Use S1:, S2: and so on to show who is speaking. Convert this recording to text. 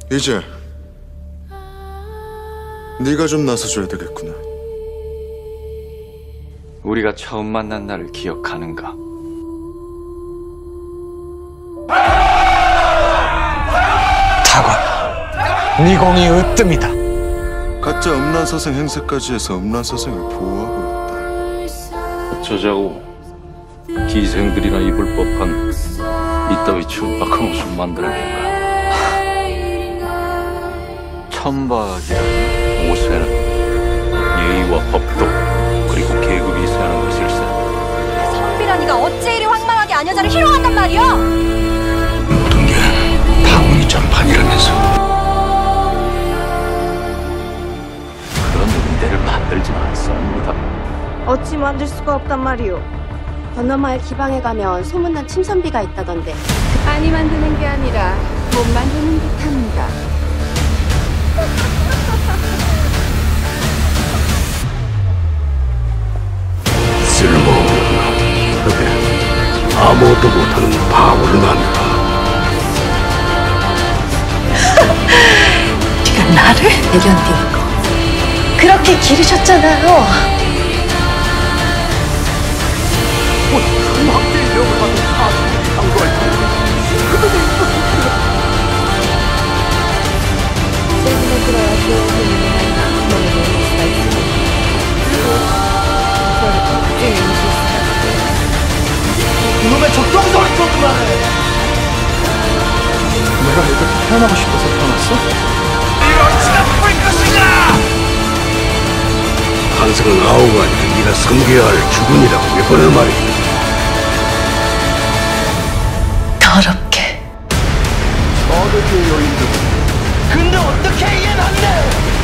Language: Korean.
S1: 이제 네가 좀 나서줘야 되겠구나.
S2: 우리가 처음 만난 날을 기억하는가?
S3: 타관, 니공이 으뜸이다.
S1: 가짜 음란사생 행세까지 해서 음란사생을 보호하고 있다.
S4: 어쩌자고 기생들이나 입을 법한 이따위 천박한 옷을 만들어낸가.
S2: 천박이라니?
S4: 옷에는 예의와 법도 그리고 계급이 있어야 하는 것일세.
S5: 성비라니가 어째 이리 황망하게 아녀자를 희롱한단 말이오?
S3: 모든 게 타군이 전판이라면서.
S4: 그런 음대를 만들지는 않습니다.
S6: 어찌 만들 수가 없단 말이오.
S7: 건너마을 기방에 가면 소문난 침선비가 있다던데.
S6: 많이 만드는 게 아니라 못 만드는 듯합니다.
S3: 쓸모없는 놈. 그게 아무것도 못하는 바보를 만들어.
S7: 네가 나를 내견띄는 거 그렇게 기르셨잖아요.
S3: 그놈의 적정소리 좀 그만해. 내가 이렇게 태어나고 싶어서 태어났어? 이렇지나 볼 것이다! 한승은 아우가 아니라 네가 섬겨야 할 주군이라고 몇 번을 말했다.
S7: 더럽게.
S3: 저들의 여인들. 근데 어떻게 이해는 안 돼?